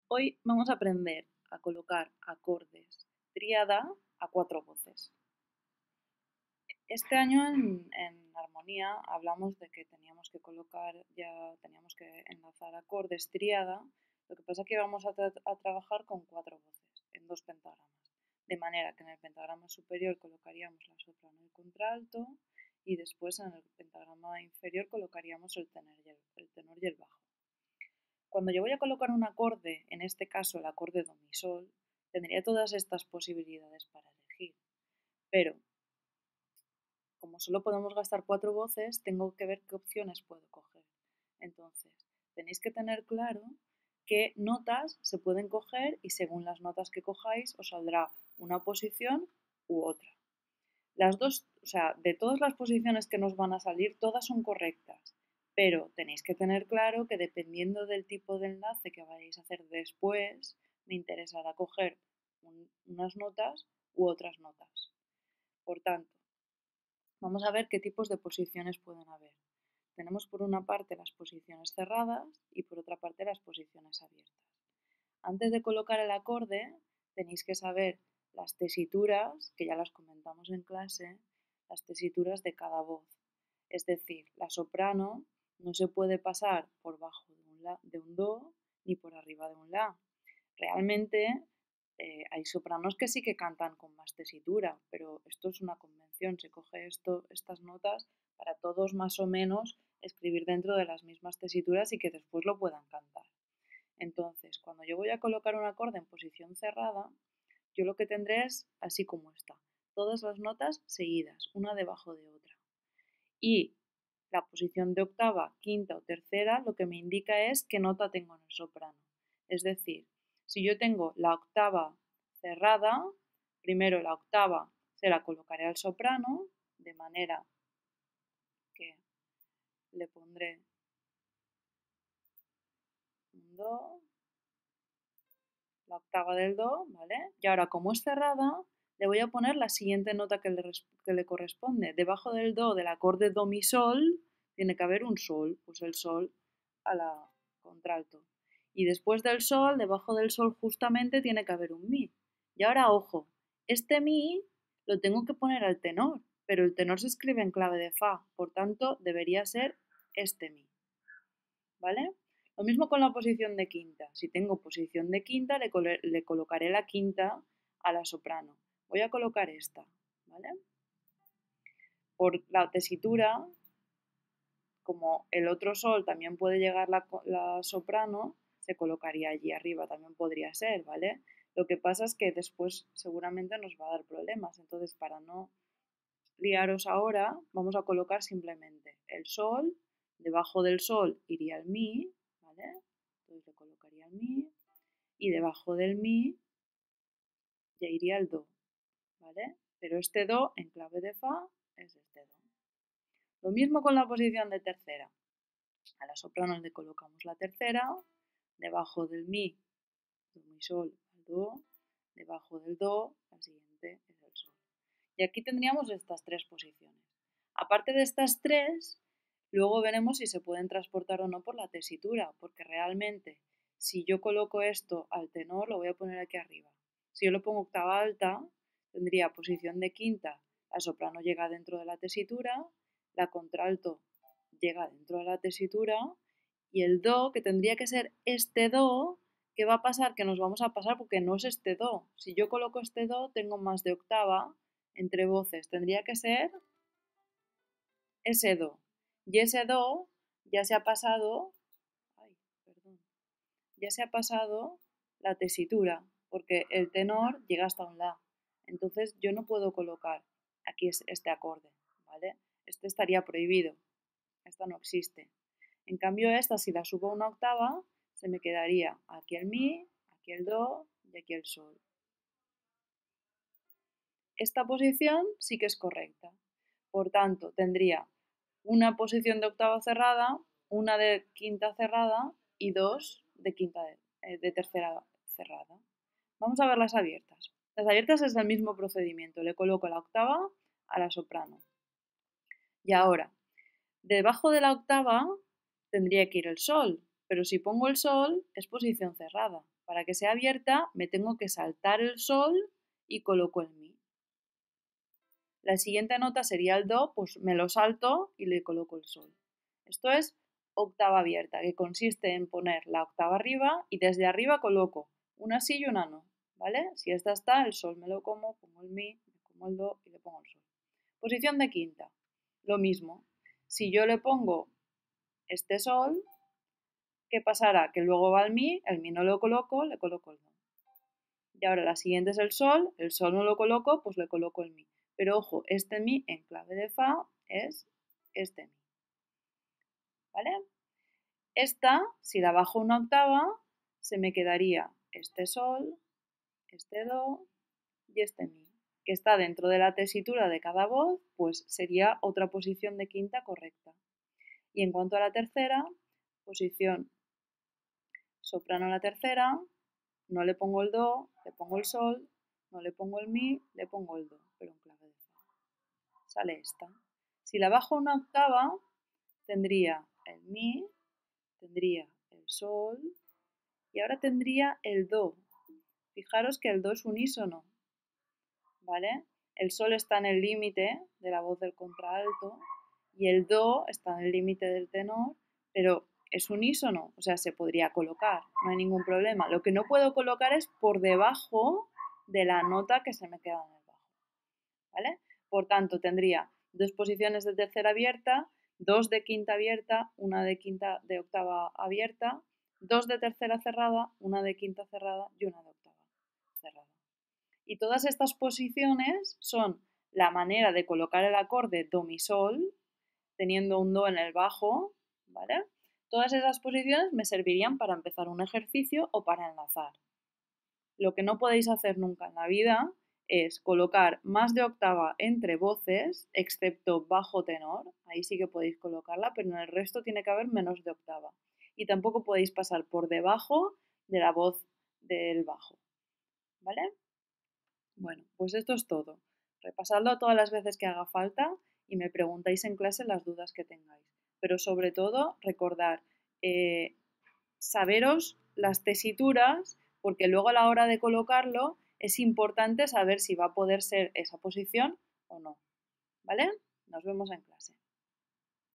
Hoy vamos a aprender a colocar acordes tríada a cuatro voces. Este año en armonía hablamos de que teníamos que enlazar acordes tríada. Lo que pasa es que vamos a trabajar con cuatro voces en dos pentagramas. De manera que en el pentagrama superior colocaríamos la soprano y el contralto y después en el pentagrama inferior colocaríamos el tenor y el bajo. Cuando yo voy a colocar un acorde, en este caso el acorde do mi sol, tendría todas estas posibilidades para elegir. Pero, como solo podemos gastar cuatro voces, tengo que ver qué opciones puedo coger. Entonces, tenéis que tener claro qué notas se pueden coger y según las notas que cojáis os saldrá una posición u otra. Las dos, o sea, de todas las posiciones que nos van a salir, todas son correctas, pero tenéis que tener claro que dependiendo del tipo de enlace que vayáis a hacer después, me interesará coger unas notas u otras notas. Por tanto, vamos a ver qué tipos de posiciones pueden haber. Tenemos por una parte las posiciones cerradas y por otra parte las posiciones abiertas. Antes de colocar el acorde, tenéis que saber las tesituras, que ya las comentamos en clase, las tesituras de cada voz. Es decir, la soprano no se puede pasar por bajo de un do ni por arriba de un la. Realmente hay sopranos que sí que cantan con más tesitura, pero esto es una convención, se coge estas notas para todos más o menos escribir dentro de las mismas tesituras y que después lo puedan cantar. Entonces, cuando yo voy a colocar un acorde en posición cerrada, yo lo que tendré es así como está, todas las notas seguidas, una debajo de otra. Y la posición de octava, quinta o tercera, lo que me indica es qué nota tengo en el soprano. Es decir, si yo tengo la octava cerrada, primero la octava se la colocaré al soprano, de manera que le pondré un do, la octava del do, ¿vale? Y ahora, como es cerrada, le voy a poner la siguiente nota que le corresponde. Debajo del do del acorde do mi sol tiene que haber un sol, pues el sol a la contralto. Y después del sol, debajo del sol justamente tiene que haber un mi. Y ahora, ojo, este mi lo tengo que poner al tenor, pero el tenor se escribe en clave de fa, por tanto debería ser este mi, ¿vale? Lo mismo con la posición de quinta. Si tengo posición de quinta, le colocaré la quinta a la soprano. Voy a colocar esta, ¿vale? Por la tesitura, como el otro sol también puede llegar la soprano, se colocaría allí arriba, también podría ser, ¿vale? Lo que pasa es que después seguramente nos va a dar problemas. Entonces, para no liaros ahora, vamos a colocar simplemente el sol, debajo del sol iría el mi, ¿vale? Entonces le colocaría el mi y debajo del mi ya iría el do, ¿vale? Pero este do en clave de fa es este do. Lo mismo con la posición de tercera. A la soprano le colocamos la tercera, debajo del mi, do, mi, sol, el do, debajo del do, la siguiente es el sol. Y aquí tendríamos estas tres posiciones. Aparte de estas tres, luego veremos si se pueden transportar o no por la tesitura, porque realmente si yo coloco esto al tenor, lo voy a poner aquí arriba. Si yo lo pongo octava alta, tendría posición de quinta, la soprano llega dentro de la tesitura, la contralto llega dentro de la tesitura y el do, que tendría que ser este do, ¿qué va a pasar? Que nos vamos a pasar porque no es este do. Si yo coloco este do, tengo más de octava entre voces. Tendría que ser ese do. Y ese do ya se ha pasado, ay, perdón, ya se ha pasado la tesitura, porque el tenor llega hasta un la. Entonces yo no puedo colocar aquí este acorde, ¿vale? Este estaría prohibido. Esta no existe. En cambio, esta, si la subo una octava, se me quedaría aquí el mi, aquí el do y aquí el sol. Esta posición sí que es correcta. Por tanto, tendría una posición de octava cerrada, una de quinta cerrada y dos de tercera cerrada. Vamos a ver las abiertas. Las abiertas es el mismo procedimiento. Le coloco la octava a la soprano. Y ahora, debajo de la octava tendría que ir el sol, pero si pongo el sol es posición cerrada. Para que sea abierta me tengo que saltar el sol y coloco el mi. La siguiente nota sería el do, pues me lo salto y le coloco el sol. Esto es octava abierta, que consiste en poner la octava arriba y desde arriba coloco una sí y una no, ¿vale? Si esta está, el sol me lo como, pongo el mi, me como el do y le pongo el sol. Posición de quinta, lo mismo. Si yo le pongo este sol, ¿qué pasará? Que luego va el mi no lo coloco, le coloco el do. Y ahora la siguiente es el sol no lo coloco, pues le coloco el mi. Pero ojo, este mi en clave de fa es este mi, ¿vale? Esta, si la bajo una octava, se me quedaría este sol, este do y este mi, que está dentro de la tesitura de cada voz, pues sería otra posición de quinta correcta. Y en cuanto a la tercera, posición soprano a la tercera, no le pongo el do, le pongo el sol, no le pongo el mi, le pongo el do, pero en clave de fa. Sale esta. Si la bajo una octava, tendría el mi, tendría el sol y ahora tendría el do. Fijaros que el do es unísono, ¿vale? El sol está en el límite de la voz del contralto y el do está en el límite del tenor, pero es unísono, o sea, se podría colocar, no hay ningún problema. Lo que no puedo colocar es por debajo de la nota que se me queda en el bajo, ¿vale? Por tanto, tendría dos posiciones de tercera abierta, dos de quinta abierta, una de quinta de octava abierta, dos de tercera cerrada, una de quinta cerrada y una de octava cerrada. Y todas estas posiciones son la manera de colocar el acorde do mi sol, teniendo un do en el bajo, ¿vale? Todas esas posiciones me servirían para empezar un ejercicio o para enlazar. Lo que no podéis hacer nunca en la vida es colocar más de octava entre voces, excepto bajo tenor, ahí sí que podéis colocarla, pero en el resto tiene que haber menos de octava. Y tampoco podéis pasar por debajo de la voz del bajo, ¿vale? Bueno, pues esto es todo. Repasadlo todas las veces que haga falta y me preguntáis en clase las dudas que tengáis. Pero sobre todo, recordar, saberos las tesituras, porque luego a la hora de colocarlo es importante saber si va a poder ser esa posición o no. ¿Vale? Nos vemos en clase.